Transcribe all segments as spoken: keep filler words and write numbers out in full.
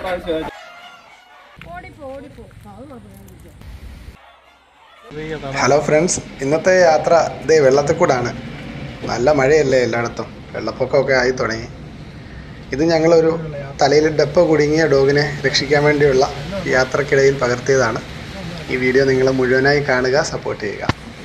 Hello friends, ഇന്നത്തെ യാത്ര ഇതേ വെള്ളത്തിൽ കൂടാണ്. നല്ല മഴയല്ലേ എല്ലായിടത്തും, വെള്ളപ്പൊക്കമൊക്കെ ആയി തുടങ്ങി. ഇത് ഞങ്ങളൊരു തലയിൽ ഡപ്പ കുടുങ്ങിയ ഡോഗിനെ രക്ഷിക്കാൻ വേണ്ടിയുള്ള യാത്രക്കിടയിൽ പകർത്തിയതാണ്. ഈ വീഡിയോ നിങ്ങൾ മുഴുവനായി കാണുക, സപ്പോർട്ട് ചെയ്യുക.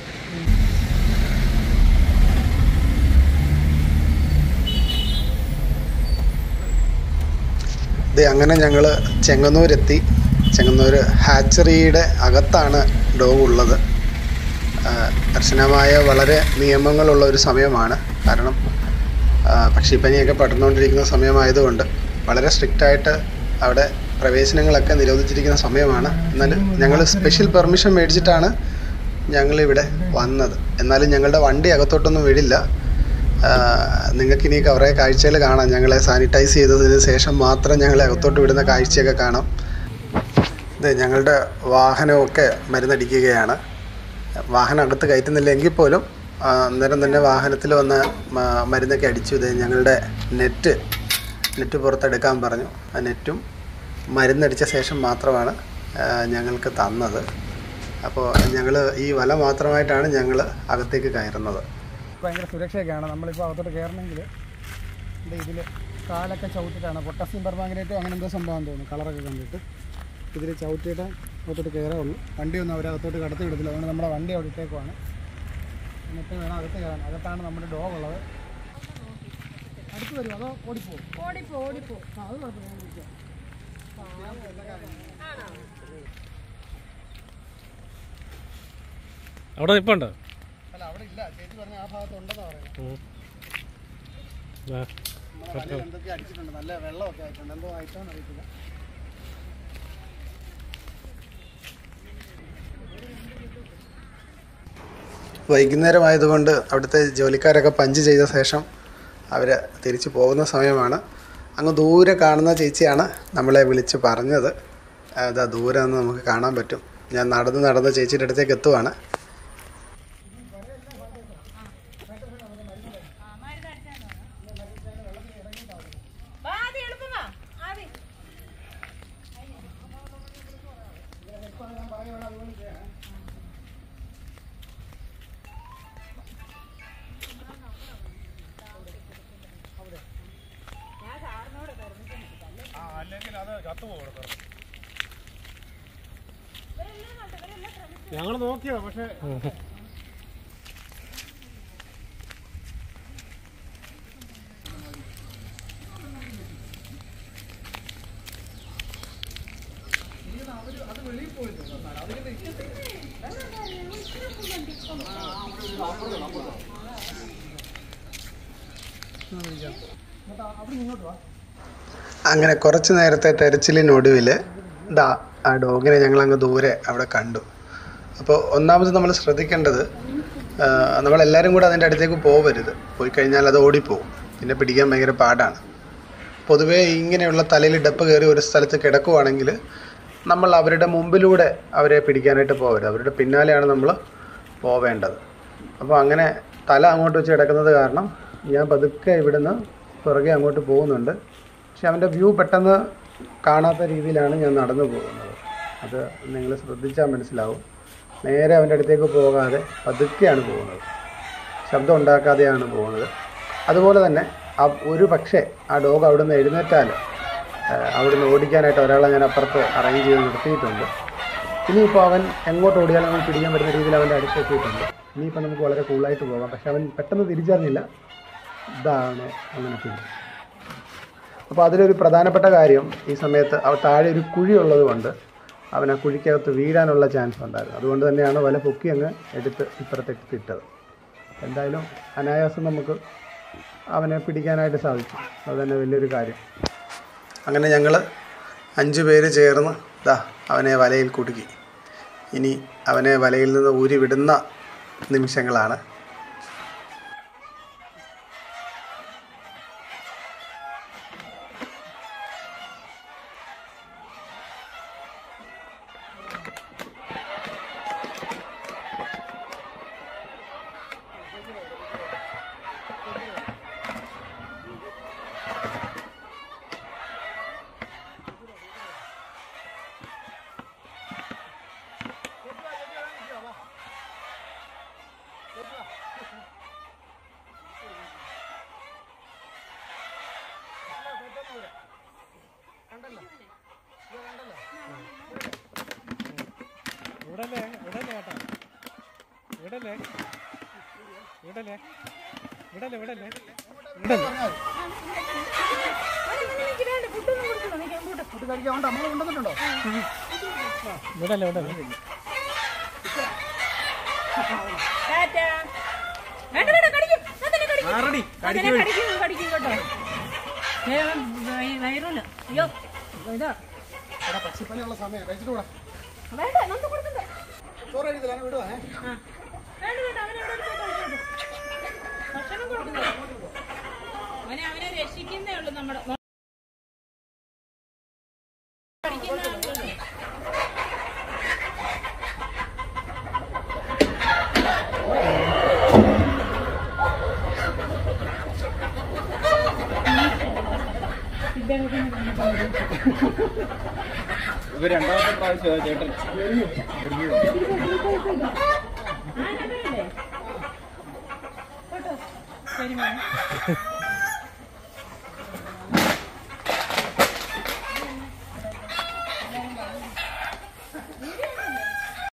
ഇത് അങ്ങനെ ഞങ്ങൾ ചെങ്ങന്നൂരെത്തി. ചെങ്ങന്നൂർ ഹാച്ചറിയുടെ അകത്താണ് ഡോഗ് ഉള്ളത്. കർശനമായ വളരെ നിയമങ്ങളുള്ള ഒരു സമയമാണ്. കാരണം പക്ഷിപ്പനിയൊക്കെ പടർന്നുകൊണ്ടിരിക്കുന്ന സമയമായതുകൊണ്ട് വളരെ സ്ട്രിക്റ്റായിട്ട് അവിടെ പ്രവേശനങ്ങളൊക്കെ നിരോധിച്ചിരിക്കുന്ന സമയമാണ്. എന്നാലും ഞങ്ങൾ സ്പെഷ്യൽ പെർമിഷൻ മേടിച്ചിട്ടാണ് ഞങ്ങളിവിടെ വന്നത്. എന്നാലും ഞങ്ങളുടെ വണ്ടി അകത്തോട്ടൊന്നും വിടില്ല. നിങ്ങൾക്കിനി കുറേ കാഴ്ചകൾ കാണാം. ഞങ്ങളെ സാനിറ്റൈസ് ചെയ്തതിന് ശേഷം മാത്രം ഞങ്ങളെ അകത്തോട്ട് വിടുന്ന കാഴ്ചയൊക്കെ കാണാം. ഇത് ഞങ്ങളുടെ വാഹനമൊക്കെ മരുന്നടിക്കുകയാണ്. വാഹനം അകത്ത് കയറ്റുന്നില്ല എങ്കിൽ പോലും അന്നേരം തന്നെ വാഹനത്തിൽ വന്ന് മരുന്നൊക്കെ അടിച്ചു. ഇത് ഞങ്ങളുടെ നെറ്റ് നെറ്റ് പുറത്തെടുക്കാൻ പറഞ്ഞു. ആ നെറ്റും മരുന്നടിച്ച ശേഷം മാത്രമാണ് ഞങ്ങൾക്ക് തന്നത്. അപ്പോൾ ഞങ്ങൾ ഈ വല മാത്രമായിട്ടാണ് ഞങ്ങൾ അകത്തേക്ക് കയറുന്നത്. ഭയങ്കര സുരക്ഷയൊക്കെയാണ്. നമ്മളിപ്പോൾ അകത്തോട്ട് കയറണമെങ്കിൽ ഇതിൽ കാലൊക്കെ ചവിട്ടിയിട്ടാണ്. പൊട്ടാസ്യം പെർമാംഗനേറ്റോ അങ്ങനെ എന്തോ സംഭവം തോന്നുന്നു, കളറൊക്കെ കണ്ടിട്ട് ഇതിൽ ചവിട്ടിയിട്ട് അകത്തോട്ട് കയറാവുള്ളൂ. വണ്ടിയൊന്നും അവരകത്തോട്ട് കടത്തി വിടത്തില്ല. അതുകൊണ്ട് നമ്മുടെ വണ്ടി അവിടെ ഇട്ടേക്കുവാണ്. എന്നിട്ട് വേണം അകത്ത് കയറാൻ. അകത്താണ് നമ്മുടെ ഡോഗ് ഉള്ളത്. അടുത്ത് വരും അതോ ഓടിപ്പോ ഓടിപ്പോ ഓടിപ്പോ അത് കുഴപ്പമില്ല. അവിടെ നിൽപ്പുണ്ടോ? അല്ല, അവിടെ ഇല്ല. ചേച്ചി പറഞ്ഞ ആ ഭാഗത്ത് ഉണ്ടെന്നാ പറയുന്നത്. എന്തൊക്കെ അടിച്ചിട്ടുണ്ട്, നല്ല വെള്ളമൊക്കെ ആയിട്ടുണ്ട്. എന്തോ ആയിട്ടാന്ന് അറിയത്തില്ല. വൈകുന്നേരമായതുകൊണ്ട് അവിടുത്തെ ജോലിക്കാരൊക്കെ പഞ്ച് ചെയ്ത ശേഷം അവർ തിരിച്ചു പോകുന്ന സമയമാണ്. അങ്ങ് ദൂരെ കാണുന്ന ചേച്ചിയാണ് നമ്മളെ വിളിച്ച് പറഞ്ഞത്. അതാ ദൂരെ നിന്ന് നമുക്ക് കാണാൻ പറ്റും. ഞാൻ നടന്ന് നടന്ന് ചേച്ചിയുടെ അടുത്തേക്ക് എത്തുവാണ്. ഞങ്ങൾ നോക്കിയോ, പക്ഷേ അത് വെളിയിൽ പോയിട്ടുണ്ട്. അങ്ങനെ കുറച്ച് നേരത്തെ തെരച്ചിലിനൊടുവിൽ ദാ ആ ഡോഗിനെ ഞങ്ങളങ്ങ് ദൂരെ അവിടെ കണ്ടു. അപ്പോൾ ഒന്നാമത് നമ്മൾ ശ്രദ്ധിക്കേണ്ടത്, നമ്മളെല്ലാവരും കൂടെ അതിൻ്റെ അടുത്തേക്ക് പോകരുത്. പോയി കഴിഞ്ഞാൽ അത് ഓടിപ്പോവും. പിന്നെ പിടിക്കാൻ ഭയങ്കര പാടാണ്. പൊതുവേ ഇങ്ങനെയുള്ള തലയിൽ ഡപ്പ് കയറി ഒരു സ്ഥലത്ത് കിടക്കുവാണെങ്കിൽ നമ്മൾ അവരുടെ മുമ്പിലൂടെ അവരെ പിടിക്കാനായിട്ട് പോകരുത്. അവരുടെ പിന്നാലെയാണ് നമ്മൾ പോവേണ്ടത്. അപ്പോൾ അങ്ങനെ തല അങ്ങോട്ട് വെച്ച് കിടക്കുന്നത് കാരണം ഞാൻ പതുക്കെ ഇവിടുന്ന് പുറകെ അങ്ങോട്ട് പോകുന്നുണ്ട്. പക്ഷെ അവൻ്റെ വ്യൂ പെട്ടെന്ന് കാണാത്ത രീതിയിലാണ് ഞാൻ നടന്നു പോകുന്നത്. അത് നിങ്ങൾ ശ്രദ്ധിച്ചാൽ മനസ്സിലാവും. നേരെ അവൻ്റെ അടുത്തേക്ക് പോകാതെ പതുക്കെയാണ് പോകുന്നത്. ശബ്ദം ഉണ്ടാക്കാതെയാണ് പോകുന്നത്. അതുപോലെ തന്നെ ആ ഒരു പക്ഷേ ആ ഡോഗ് അവിടെ നിന്ന് എഴുന്നേറ്റാൽ അവിടുന്ന് ഓടിക്കാനായിട്ട് ഒരാളെ ഞാൻ അപ്പുറത്ത് അറേഞ്ച് ചെയ്ത് നിർത്തിയിട്ടുണ്ട്. ഇനിയിപ്പോൾ അവൻ എങ്ങോട്ട് ഓടിയാലും അവൻ പിടിക്കാൻ പറ്റുന്ന രീതിയിൽ അവൻ്റെ അടുത്തെത്തിയിട്ടുണ്ട്. ഇനിയിപ്പോൾ നമുക്ക് വളരെ കൂളായിട്ട് പോകാം. പക്ഷെ അവൻ പെട്ടെന്ന് തിരിച്ചറിഞ്ഞില്ല ഇതാണ് അങ്ങനെ പിടിച്ചു. അപ്പോൾ അതിലൊരു പ്രധാനപ്പെട്ട കാര്യം, ഈ സമയത്ത് അവ താഴെ ഒരു കുഴി ഉള്ളത് കൊണ്ട് അവൻ ആ കുഴിക്കകത്ത് വീഴാനുള്ള ചാൻസ് ഉണ്ടായിരുന്നു. അതുകൊണ്ട് തന്നെയാണ് വല പൊക്കി അങ്ങ് എടുത്ത് ഇപ്പുറത്തേക്ക് ഇട്ടത്. എന്തായാലും അനായാസം നമുക്ക് അവനെ പിടിക്കാനായിട്ട് സാധിച്ചു. അത് തന്നെ വലിയൊരു കാര്യം. അങ്ങനെ ഞങ്ങൾ അഞ്ച് പേര് ചേർന്ന് ദാ അവനെ വലയിൽ കുടുക്കി. ഇനി അവനെ വലയിൽ നിന്ന് ഊരി വിടുന്ന നിമിഷങ്ങളാണ്. വിടല്ലേ വിടല്ലേ ഏട്ടാ വിടല്ലേ വിടല്ലേ വിടല്ലേ വിടല്ലേ ഫുഡ് കഴിക്കാൻ അമ്മ കൊണ്ടുവന്നിട്ടുണ്ടോ? വിടല്ലേ വിടല്ലേ പക്ഷിപ്പനിയുള്ള സമയം കഴിച്ചിട്ട് കൂടാ ചോറ് കഴിക്കില്ല വിടുവാ അവനെ രക്ഷിക്കുന്നേ ഉള്ളൂ നമ്മുടെ ഇത് രണ്ടാമത്തെ പ്രാവശ്യം ചേട്ടൻ ശരി